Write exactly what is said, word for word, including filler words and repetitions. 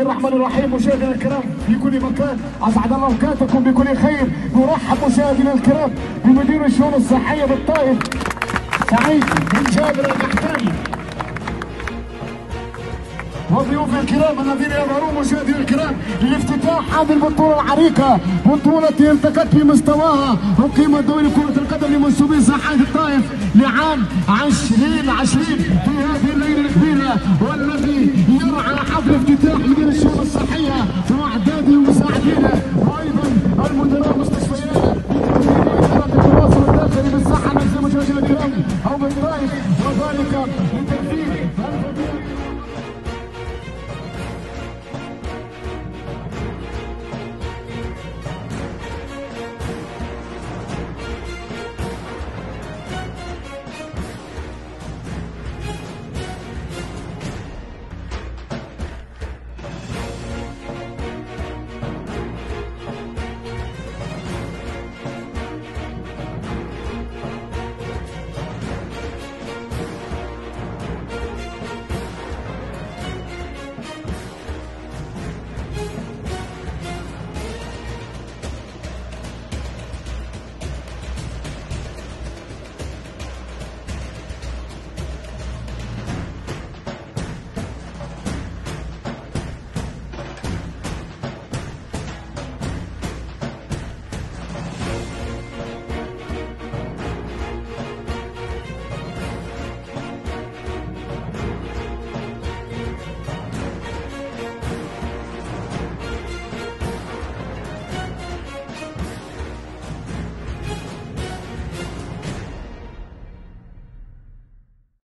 الله الرحمن الرحيم. مشاهدينا الكرام في كل مكان، اسعد الله اوقاتكم بكل خير. نرحب مشاهدينا الكرام بمدير الشؤون الصحيه بالطائف سعيد بن جابر البحتاني، وضيوف الكرام الذين يظهرون مشاهدينا الكرام لافتتاح هذه البطوله العريقه، بطوله ارتقت بمستواها وقيمه دوري كره القدم لمنسوبي صحائف الطائف لعام ألفين وعشرين في هذه الليله الكبيره، والذي يرعى حفل افتتاح